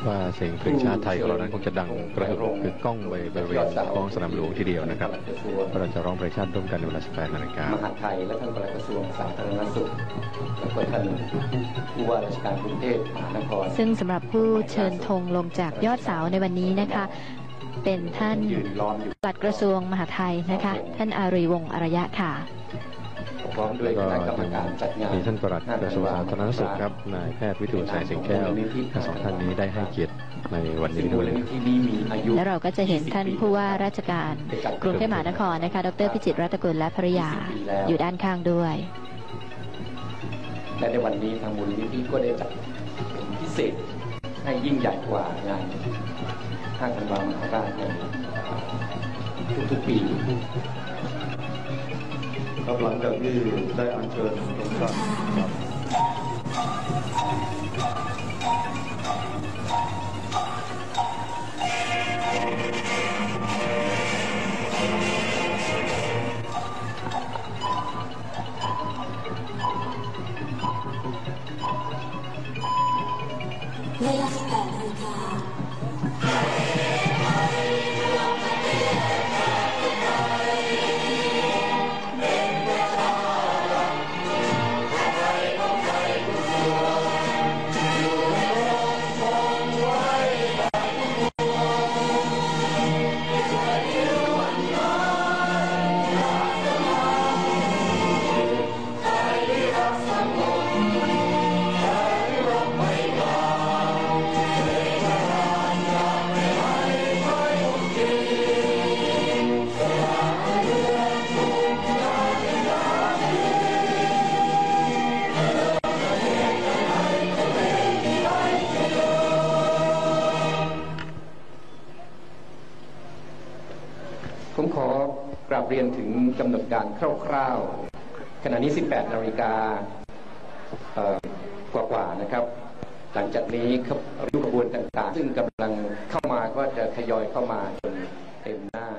ว่าเสียงเพลงชาติไทยของเรานั้นคงจะดังกระหึ่มคือกล้องไปบริเวณท้องสนามหลวงทีเดียวนะครับเราจะร้องเพลงชาติร่วมกันในเวลา 18 นาฬิกามหาดไทยและท่านปลัดกระทรวงสาธารณสุขและก็ท่านผู้ว่าราชการกรุงเทพมหานครซึ่งสำหรับผู้เชิญธงลงจากยอดเสาในวันนี้นะคะเป็นท่านปลัดกระทรวงมหาดไทยนะคะท่านอารีวงศ์อารยะค่ะพร้อมด้วยคณะกรรมการจัดงานมีท่านปลัดกระทรวงสาธารณสุขครับนายแพทย์วิทูลสายสิงแก้วทั้งสองท่านนี้ได้ให้เกียรติในวันนี้ด้วยและเราก็จะเห็นท่านผู้ว่าราชการกรุงเทพมหานครนะคะดร.พิจิตรรัตนกุลและภริยาอยู่ด้านข้างด้วยและในวันนี้ทางมูลนิธิก็ได้จัดพิเศษให้ยิ่งใหญ่กว่างาน5 ธันวาคมมหาราชในทุกๆปีครับหลังจากที่ได้อัญเชิญธงชาติเวลา 18 นาฬิกาผมขอกราบเรียนถึงกำหนดการคร่าวๆขณะนี้ 18 นาฬิกากว่าๆนะครับหลังจากนี้ริ้วขบวนต่างๆซึ่งกำลังเข้ามาก็จะทยอยเข้ามาจนเต็มหน้า